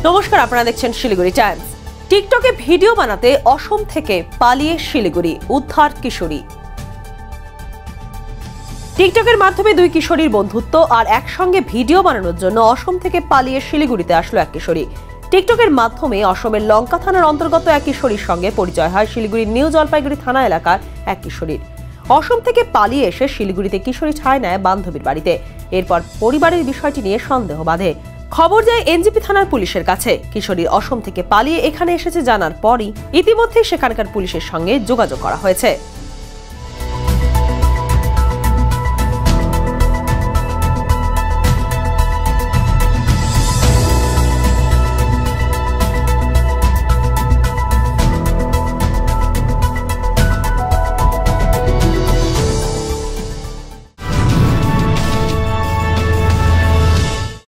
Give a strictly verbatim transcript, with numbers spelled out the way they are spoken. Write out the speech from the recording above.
নমস্কার, আপনারা দেখছেন শিলিগুড়ি টাইমস। টিকটকে ভিডিও বানাতে অসম থেকে পালিয়ে শিলিগুড়ি, উদ্ধার কিশোরী। টিকটকের মাধ্যমে দুই কিশোরীর বন্ধুত্ব আর একসঙ্গে ভিডিও বানানোর জন্য অসম থেকে পালিয়ে শিলিগুড়িতে আসলো এক কিশোরী। টিকটকের মাধ্যমে অসমের লঙ্কা থানার অন্তর্গত এক কিশোরীর সঙ্গে পরিচয় হয় শিলিগুড়ির নিউ জলপাইগুড়ি থানা এলাকার এক কিশোরীর। অসম থেকে পালিয়ে এসে শিলিগুড়িতে কিশোরী ছায় নেয় বান্ধবীর বাড়িতে। এরপর পরিবারের বিষয়টি নিয়ে সন্দেহ বাঁধে। খবর যায় এনজিপি থানার পুলিশের কাছে। কিশোরী অসম থেকে পালিয়ে এখানে এসেছে জানার পরই ইতিমধ্যে সেখানকার পুলিশের সঙ্গে যোগাযোগ করা হয়েছে।